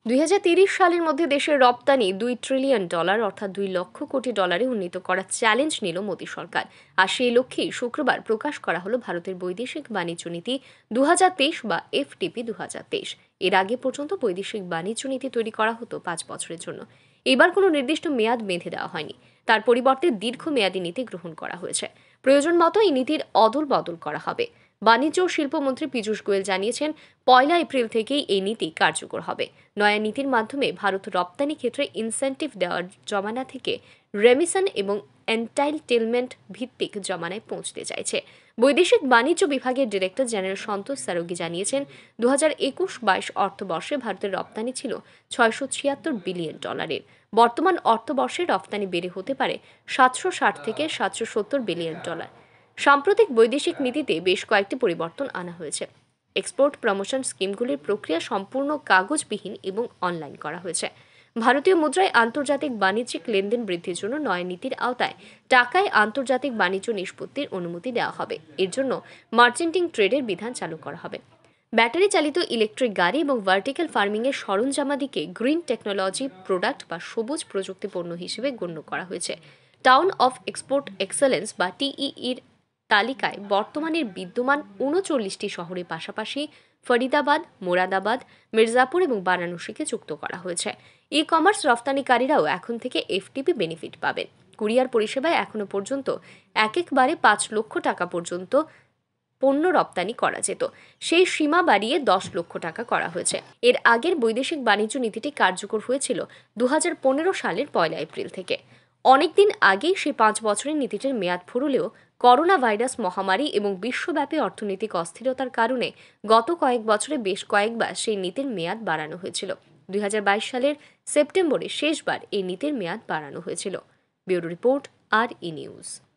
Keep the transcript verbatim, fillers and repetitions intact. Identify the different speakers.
Speaker 1: দুই হাজার তিরিশ সালের মধ্যে দেশের রপ্তানি দুই ট্রিলিয়ন ডলার অর্থাৎ দুই লক্ষ কোটি ডলারে উন্নীত করার চ্যালেঞ্জ নিল মোদী সরকার। আর সেই লক্ষ্যেই শুক্রবার প্রকাশ করা হলো ভারতের বৈদেশিক বাণিজ্য নীতি দু হাজার তেইশ বা এফটিপি দু হাজার তেইশ। এর আগে পর্যন্ত বৈদেশিক বাণিজ্য নীতি তৈরি করা হতো পাঁচ বছরের জন্য। এবার কোনো নির্দিষ্ট মেয়াদ বেঁধে দেওয়া হয়নি, তার পরিবর্তে দীর্ঘমেয়াদী নীতি গ্রহণ করা হয়েছে। প্রয়োজন মতো এই নীতির অদল বদল করা হবে। বাণিজ্য ও শিল্পমন্ত্রী পীযূষ গোয়েল জানিয়েছেন, পয়লা এপ্রিল থেকেই এই নীতি কার্যকর হবে। নয়া নীতির মাধ্যমে ভারত রপ্তানি ক্ষেত্রে ইনসেন্টিভ দেওয়ার জমানা থেকে রেমিশন এবং এন্টাইটেলমেন্ট ভিত্তিক জমানায় পৌঁছতে চাইছে। বৈদেশিক বাণিজ্য বিভাগের ডিরেক্টর জেনারেল সন্তোষ সারোগী জানিয়েছেন, দু হাজার একুশ বাইশ অর্থবর্ষে ভারতের রপ্তানি ছিল ছয়শো ছিয়াত্তর বিলিয়ন ডলারের। বর্তমান অর্থবর্ষে রপ্তানি বেড়ে হতে পারে সাতশো ষাট থেকে সাতশো সত্তর বিলিয়ন ডলার। সাম্প্রতিক বৈদেশিক নীতিতে বেশ কয়েকটি পরিবর্তন আনা হয়েছে। এক্সপোর্ট প্রমোশন স্কিমগুলির প্রক্রিয়া সম্পূর্ণ কাগজবিহীন এবং অনলাইন করা হয়েছে। ভারতীয় মুদ্রায় আন্তর্জাতিক বাণিজ্যিক লেনদেন বৃদ্ধির জন্য নয়া নীতির আওতায় টাকায় আন্তর্জাতিক বাণিজ্য নিষ্পত্তির অনুমতি দেওয়া হবে। এর জন্য মার্চেন্টিং ট্রেডের বিধান চালু করা হবে। ব্যাটারি চালিত ইলেকট্রিক গাড়ি এবং ভার্টিক্যাল ফার্মিংয়ের সরঞ্জামাদিকে গ্রিন টেকনোলজি প্রোডাক্ট বা সবুজ প্রযুক্তি পণ্য হিসেবে গণ্য করা হয়েছে। টাউন অফ এক্সপোর্ট এক্সেলেন্স বা টিইইর তালিকায় বর্তমানের বিদ্যমান উনচল্লিশটি শহরের পাশাপাশি ফরিদাবাদ, মোরাদাবাদ, মির্জাপুর এবং বারাণসীকে যুক্ত করা হয়েছে। ই কমার্স রফতানিকারীরাও এখন থেকে এফটিপি বেনিফিট পাবেন। কুরিয়ার পরিষেবায় এখনো পর্যন্ত এক একবারে পাঁচ লক্ষ টাকা পর্যন্ত পণ্য রপ্তানি করা যেত, সেই সীমা বাড়িয়ে দশ লক্ষ টাকা করা হয়েছে। এর আগের বৈদেশিক বাণিজ্য নীতিটি কার্যকর হয়েছিল দু হাজার পনেরো সালের পয়লা এপ্রিল থেকে। অনেকদিন আগেই সেই পাঁচ বছরের নীতিটির মেয়াদ ফুরলেও করোনা ভাইরাস মহামারী এবং বিশ্বব্যাপী অর্থনৈতিক অস্থিরতার কারণে গত কয়েক বছরে বেশ কয়েকবার সেই নীতির মেয়াদ বাড়ানো হয়েছিল। দুই হাজার বাইশ সালের সেপ্টেম্বরে শেষবার এই নীতির মেয়াদ বাড়ানো হয়েছিল। ব্যুরো রিপোর্ট, আর ই নিউজ।